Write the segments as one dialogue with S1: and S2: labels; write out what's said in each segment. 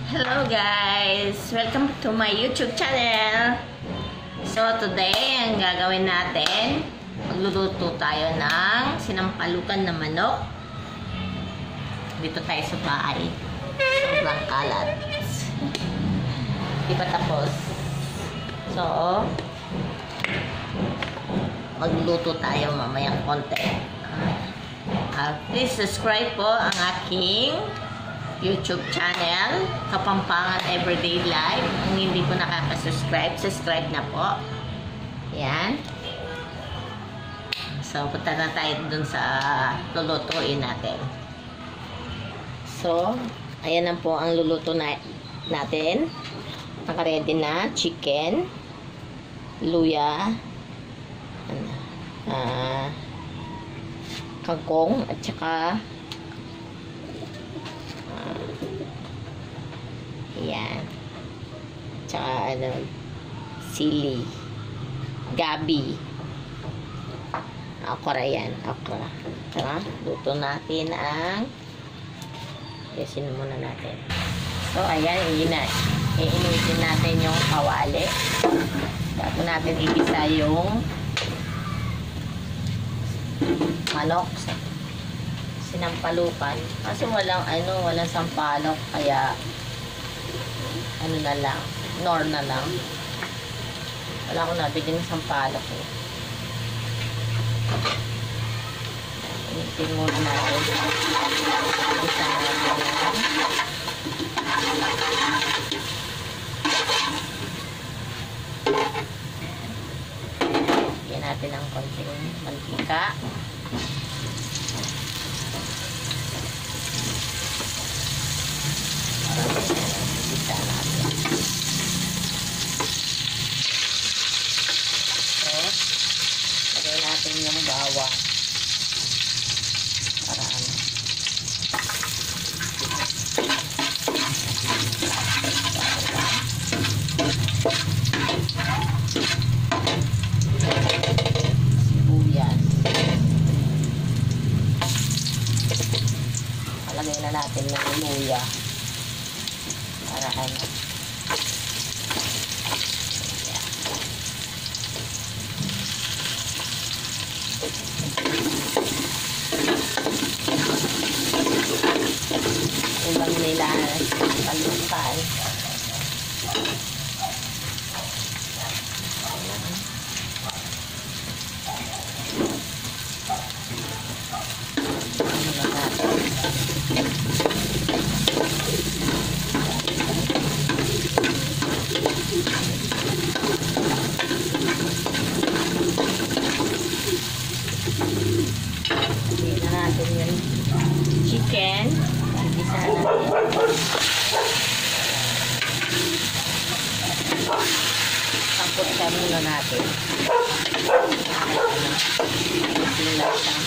S1: Hello guys! Welcome to my YouTube channel! So today, ang gagawin natin, magluluto tayo ng sinampalukan na manok. Dito tayo sa bahay. Sobrang kalat. Di pa tapos. So, magluluto tayo mamayang konti. Please subscribe po ang aking YouTube channel, Kapampangan Everyday Life. Kung hindi po nakaka-subscribe, subscribe na po. Yan. So, punta na tayo dun sa lulutuin natin. So, ayan na po ang luluto natin. Naka-ready na chicken, luya, kangkong, at saka yan. Tsaka sili, gabi, okra yan, okra. Tara, luto natin ang yasin muna natin. So, ayan, iinitin natin yung kawali. Tapos natin igisa yung manok, sinampalukan. Kasi walang sampalok, kaya na lang, nor na lang. Wala akong nabigyan ng sampalok eh. Initin muna natin. Isa natin yan. Bigyan natin ng konting mantika. Isa natin. So, lagay natin yung bawang. Para sibuyas. Lagay na natin yung luya. Para ibang nila palukan. Tignan natin yung chicken. Igisa natin. Pagputsa muna natin. Sila siya.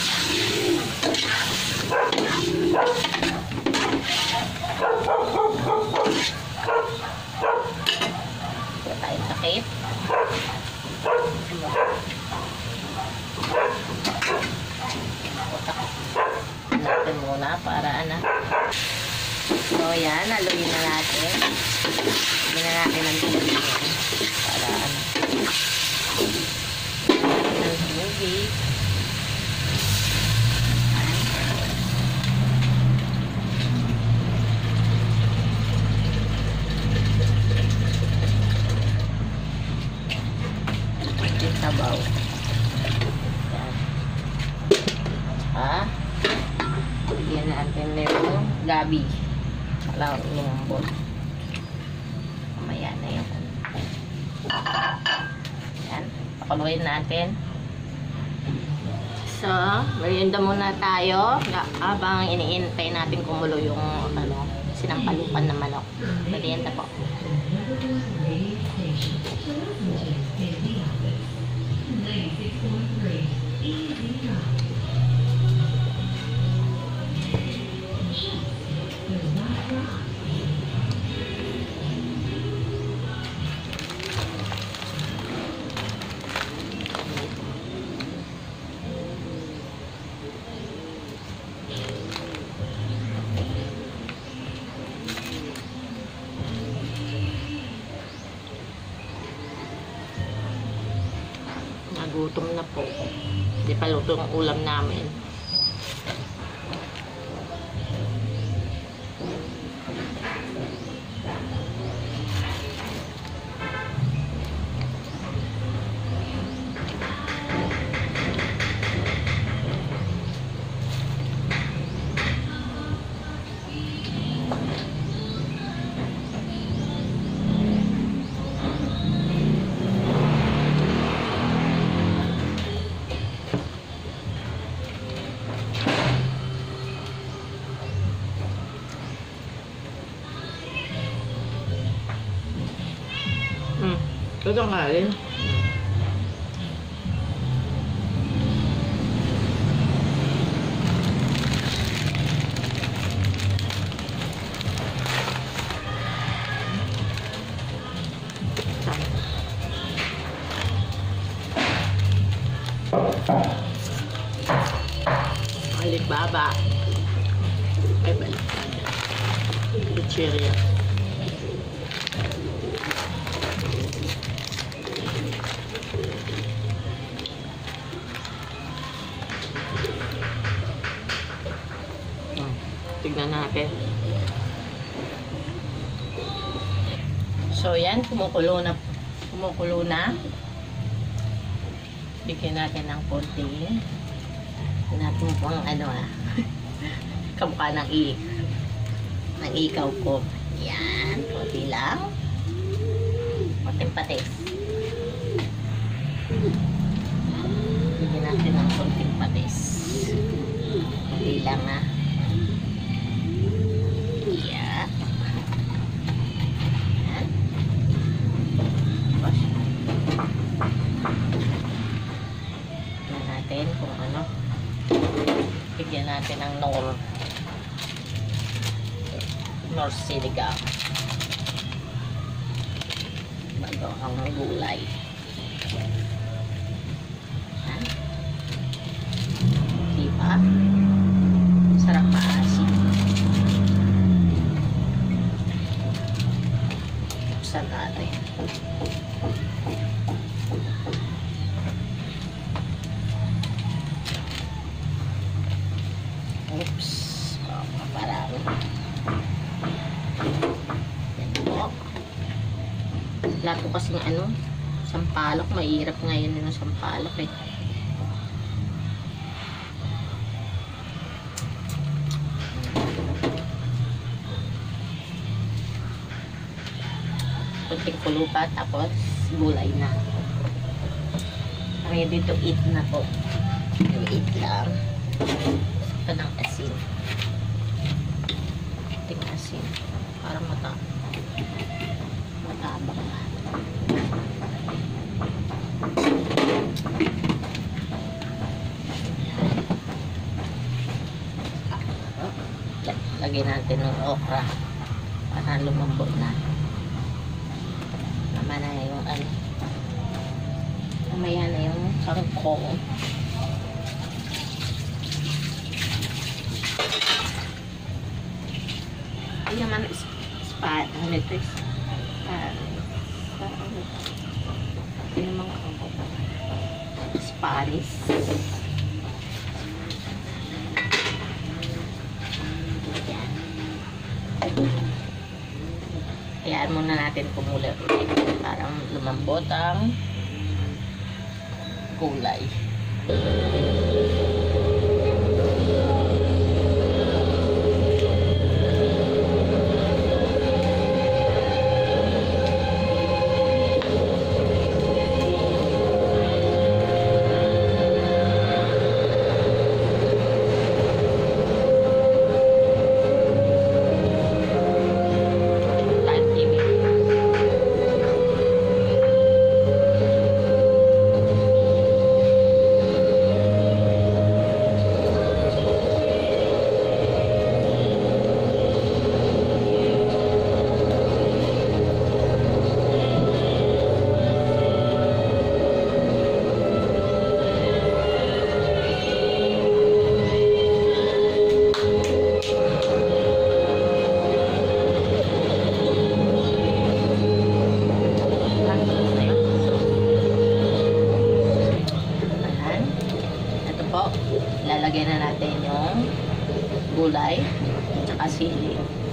S1: Ito tayo sakit. Natin muna para so yan, haluin na natin. Hindi na natin ang tubig para ng tubig. Yung sabaw. Yan natin yung gabi. Wala lumbot. Mamaya na yung yan. Pakuluin natin. So, merienda muna tayo. Habang iniintay natin kumulo yung sinampalukan na manok. Merienda po. Gutom na po. Hindi pa luto ang ulam namin.
S2: Ito nga rin.
S1: Alibaba. Ay, baliktad. Chicheria. Tignan natin. So, yan. Kumukulo na. Kumukulo na. Bigyan natin ng konti. Natin pang ano kamukha ng ikaw ko. Yan. Konti lang. Konting patis. Bigyan natin ng konting patis. Konti lang na. Yan. Yan. Tignan natin kung ano. Bigyan natin ng Nor siligang. Bago ang gulay. Yan. Diba? Sarap maasin. Buksan natin. Oops. Parang. Yan po. Lahat po kasing sampalok. Mahirap ngayon yung sampalok eh. Kunting kulo pa. Tapos gulay na. Ready to eat na po. Eat lang. Ito ng asin. Ting asin. Para matabang na. Lagyan natin ng okra para lumambot na. Naman na yung mamaya na yung kangkong. Ay naman ano ito is yung mga Spanish. Yan. Hayaan muna natin kumulo ulit para lumambot ang kulay. gulay, tsaka sili.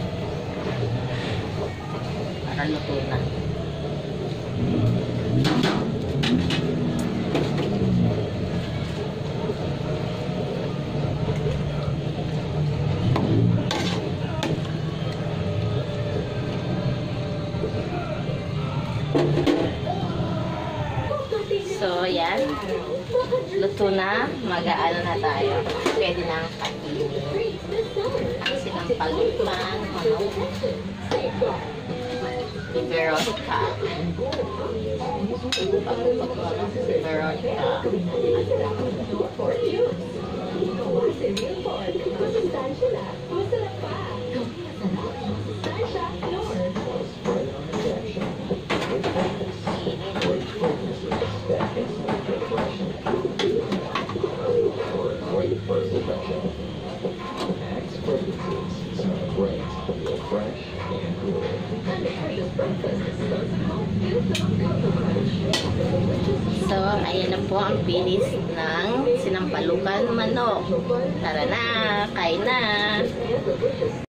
S1: Para luto na. So, yan. Luto na. Mag-aano na tayo. Pwede nang kainin. Ang sinampalutan. Veronica. Veronica. So, ayan na po ang finish ng sinampalukan manok. Tara na, kain na!